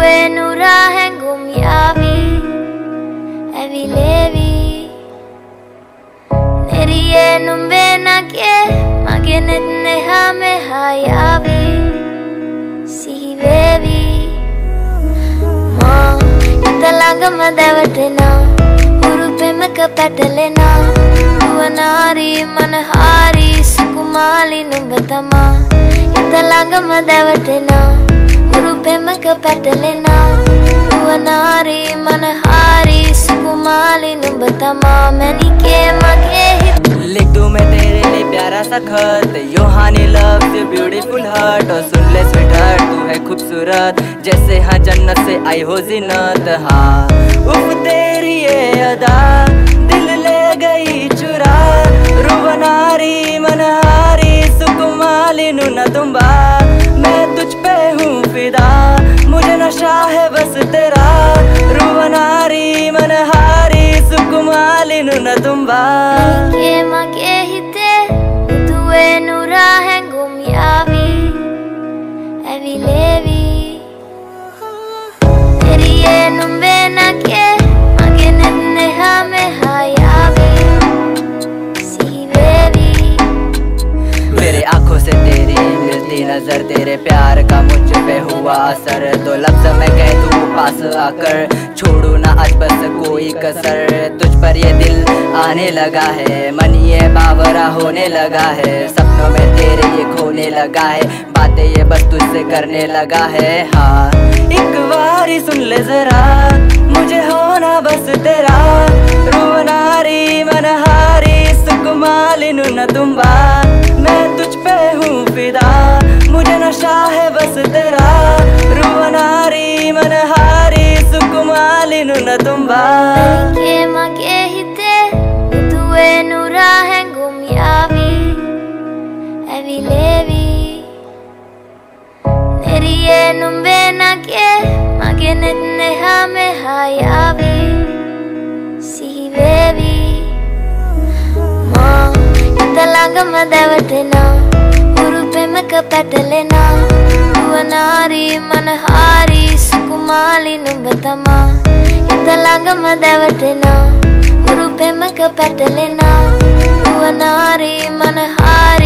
nura hengum yavi evi levi neriye numbe nake magenet neha me hayavi sivevi ma italanga madawatena urupemaka patalena duwanari manahari sukumali numbatama italanga madawatena urupemaka patalena duwanari manahari सुकुमाली नुबतमा मैंने के मगे लिख दूं मैं तेरे लिए प्यारा सा खत योहानी लव से ब्यूटीफुल हार्ट और सुन ले स्वीट हार्ट तू है खूबसूरत जैसे हाँ जन्नत से आई हो जिन्नत हाँ उफ तेरी ये अदा दिल ले गई चुरा रुवनारी मनहारी सुकुमाली नुना तुम्बा मैं तुझ पे हूँ फिदा मुझे नशा है बस तेरा रुवनारी मनहारी सुकुमाली नुना तुम्बा के मगे हिते तुए नूरा hengum yavi evi levi तेरी ये numbe nake magenet neha me hayavi sivevi मेरे आंखों से तेरी मिलती नजर तेरे प्यार का मुझ पे हुआ असर दो लफ्ज मैं कह दूं पास आकर छोड़ू ना आज बस कोई कसर तुझ पर ये दिल आने लगा है मन ये बावरा होने लगा है सपनों में तेरे ये खोने लगा है बातें ये बस तुझसे करने लगा है हाँ एक बारी सुन ले जरा मुझे होना बस तेरा रुवनारी मनहारी सुकुमाली नुना तुम्बा मैं तुझ पे हूँ फिदा मुझे नशा है बस तेरा रुवनारी मनहारी सुकुमाली नुना तुम्बा के मगे हिते तुए नूरा hengum yavi evi levi neriye numbe nake magenet neha me hayavi sivevi ma italanga madawatena urupemaka patalena duwanari manahari sukumali numbatama italanga madawatena urupemaka patalena duwanari manahari